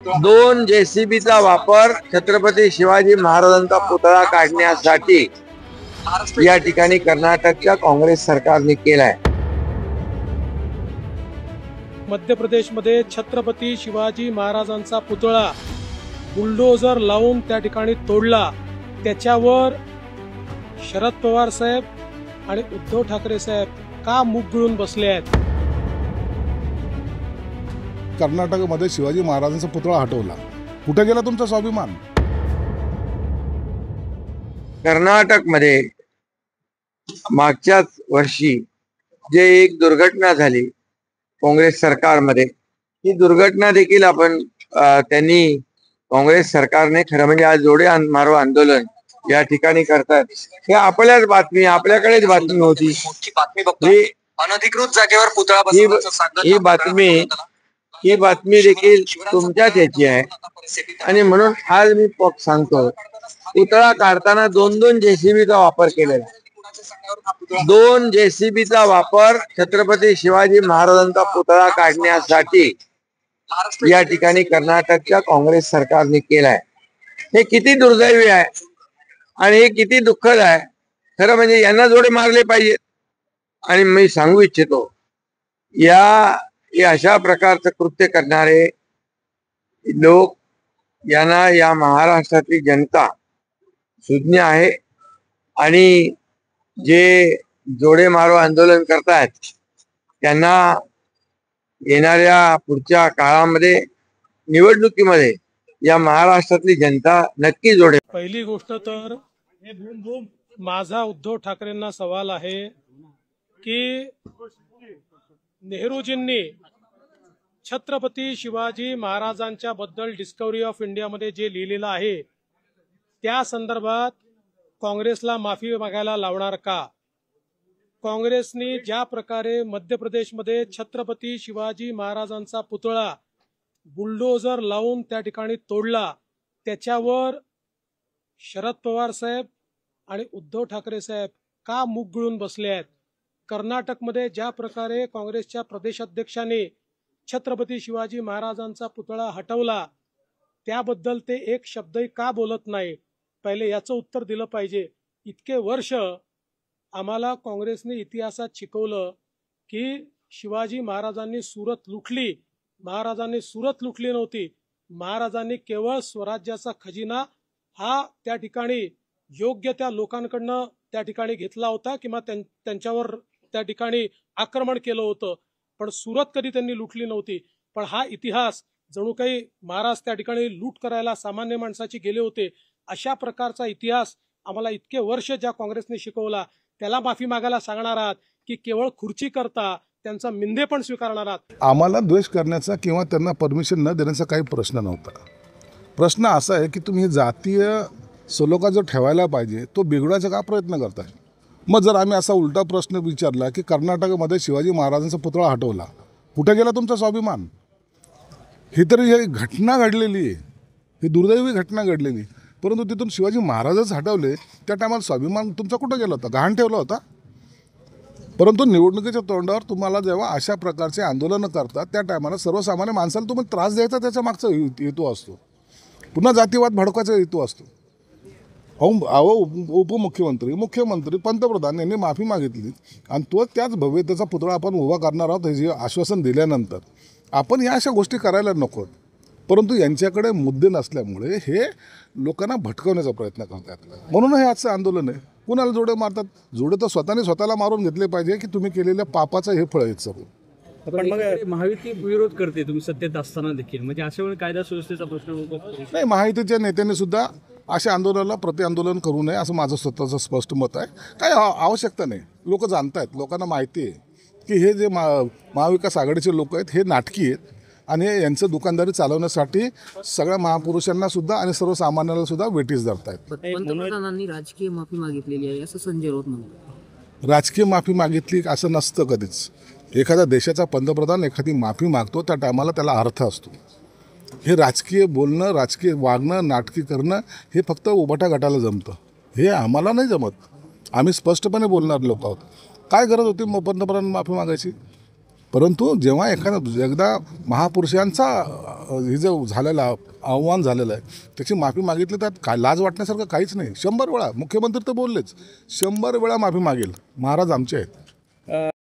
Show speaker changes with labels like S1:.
S1: दोन जेसीबीचा वापर छत्रपती शिवाजी महाराजांचा पुतळा काढण्यासाठी या ठिकाणी कर्नाटकच्या काँग्रेस सरकारने केलाय।
S2: मध्य प्रदेशमध्ये छत्रपती शिवाजी महाराजांचा पुतळा बुलडोजर लावून त्या ठिकाणी तोडला। त्याच्यावर शरद पवार साहेब आणि उद्धव ठाकरे साहेब का मुख गिळून बसले आहेत?
S3: कर्नाटकमध्ये शिवाजी महाराजांचा पुतळा हटवला, कुठे गेला तुमचा स्वाभिमान?
S1: कर्नाटकमध्ये मागच्याच वर्षी जे एक दुर्घटना झाली काँग्रेस सरकारमध्ये, ही दुर्घटना देखील आपण त्यांनी काँग्रेस सरकारने खरं म्हणजे आज जोडे मारो आंदोलन या ठिकाणी करतात हे आपल्याच बातमी, आपल्याकडेच बातमी होती।
S4: अनधिकृत जागेवर पुतळा
S1: ही बातमी देखील तुमच्याच याची आहे आणि म्हणून आज मी सांगतो, पुतळा काढताना दोन जेसीबीचा वापर केलेला। दोन जेसीबीचा वापर छत्रपती शिवाजी महाराजांचा पुतळा काढण्यासाठी या ठिकाणी कर्नाटकच्या काँग्रेस सरकारने केलाय। हे किती दुर्दैवी आहे आणि हे किती दुःखद आहे। खरं म्हणजे यांना जोडे मारले पाहिजेत। आणि मी सांगू इच्छितो, अशा प्रकारचं कृत्य करणारे लोक यांना या महाराष्ट्रातली जनता सुज्ञ आहे आणि जे जोडे मारो आंदोलन करतायत त्यांना येणाऱ्या पुढच्या काळामध्ये निवडणुकीमध्ये या महाराष्ट्रातली जनता नक्की जोडे।
S2: पहिली गोष्ट तर माझा उद्धव ठाकरेंना सवाल आहे की नेहरूजींनी छत्रपती शिवाजी महाराजांच्या बद्दल डिस्कवरी ऑफ इंडिया मध्ये जे लिहिलेलं आहे त्या संदर्भात काँग्रेसला माफी मागायला लावणार का? काँग्रेसने ज्या प्रकारे मध्य प्रदेशमध्ये छत्रपती शिवाजी महाराजांचा पुतळा बुलडोजर लावून त्या ठिकाणी तोडला, त्याच्यावर शरद पवार साहेब आणि उद्धव ठाकरे साहेब का मुख गिळून बसले आहेत? कर्नाटकमध्ये ज्या प्रकारे काँग्रेसच्या प्रदेशाध्यक्षांनी छत्रपती शिवाजी महाराजांचा पुतळा हटवला त्याबद्दल ते एक शब्दही का बोलत नाही? पहिले याचं उत्तर दिलं पाहिजे। इतके वर्ष आम्हाला काँग्रेसने इतिहासात शिकवलं की शिवाजी महाराजांनी सुरत लुटली, महाराजांनी सुरत लुटली नव्हती। महाराजांनी केवळ स्वराज्याचा खजिना हा त्या ठिकाणी योग्य त्या लोकांकडनं त्या ठिकाणी घेतला होता किंवा त्यांच्यावर त्या ठिकाणी आक्रमण केलं होतं, पण सुरत कधी त्यांनी लुटली नव्हती। पण हा इतिहास जणू काही महाराज त्या ठिकाणी लूट करायला सामान्य माणसाची गेले होते, अशा प्रकारचा इतिहास आम्हाला इतके वर्ष ज्या काँग्रेसने शिकवला त्याला माफी मागायला सांगणार आहात की केवळ खुर्ची करता त्यांचा मिंधे पण स्वीकारणार आहात?
S3: आम्हाला द्वेष करण्याचा किंवा त्यांना परमिशन न देण्याचा काही प्रश्न नव्हता। प्रश्न असा आहे की तुम्ही जातीय सलोखा जो ठेवायला पाहिजे तो बिघडवायचा का प्रयत्न करताय? मग जर आम्ही असा उलटा प्रश्न विचारला की कर्नाटकमध्ये शिवाजी महाराजांचा पुतळा हटवला, कुठे गेला तुमचा स्वाभिमान? ही तरी ही घटना घडलेली आहे, ही दुर्दैवी घटना घडलेली, परंतु तिथून शिवाजी महाराजच हटवले त्या टायमाला स्वाभिमान तुमचा कुठं गेला होता? गहाण ठेवला होता। परंतु निवडणुकीच्या तोंडावर तुम्हाला जेव्हा अशा प्रकारचे आंदोलनं करतात त्या टायमाला सर्वसामान्य माणसाला तुम्ही त्रास द्यायचा त्याच्या मागचा हेतू असतो, पुन्हा जातीवाद भडकायचा हेतू असतो। उपमुख्यमंत्री, मुख्यमंत्री, पंतप्रधान यांनी माफी मागितली आणि तो त्याच भव्यतेचा पुतळा आपण उभा करणार आहोत हे आश्वासन दिल्यानंतर आपण या अशा गोष्टी करायला नको। परंतु यांच्याकडे मुद्दे नसल्यामुळे हे लोकांना भटकवण्याचा प्रयत्न करतात, म्हणून हे आजचं आंदोलन आहे। कुणाला जोडे मारतात? जोडे तर स्वतःला मारून घेतले पाहिजे की तुम्ही केलेल्या पापाचं हे फळ आहे सर्व।
S5: पण मग महायुती विरोध करते तुम्ही सत्तेत असताना देखील, म्हणजे अशा वेळी कायदा सुव्यवस्थेचा प्रश्न होतो?
S3: नाही, महायुतीच्या नेत्यांनी सुद्धा अशा आंदोलनाला प्रतिआंदोलन करू नये असं माझं स्वतःचं स्पष्ट मत आहे। काही आवश्यकता नाही, लोक जाणत आहेत, लोकांना माहिती आहे की हे जे महाविकास आघाडीचे लोक आहेत हे नाटकी आहेत आणि यांचं दुकानदारी चालवण्यासाठी सगळ्या महापुरुषांना सुद्धा आणि सर्वसामान्यांना सुद्धा वेठीस धरतायत।
S6: पंतप्रधानांनी राजकीय माफी मागितलेली आहे असं संजय राऊत म्हणतात।
S3: राजकीय माफी मागितली असं नसतं कधीच। एखाद्या देशाचा पंतप्रधान एखादी माफी मागतो त्या टायमाला त्याला अर्थ असतो। हे राजकीय बोलणं, राजकीय वागणं, नाटकी करणं हे फक्त उभाटा गटाला जमतं, हे आम्हाला नाही जमत। आम्ही स्पष्टपणे बोलणार लोक आहोत। काय गरज होती पंतप्रधान माफी मागायची? परंतु जेव्हा एकदा महापुरुषांचा हे जो झालेला आव्हान झालेलं आहे त्याची माफी मागितली, त्यात काय लाज वाटण्यासारखं काहीच नाही. 100 वेळा मुख्यमंत्री तर बोललेच, 100 वेळा माफी मागेल. महाराज आमचे आहेत.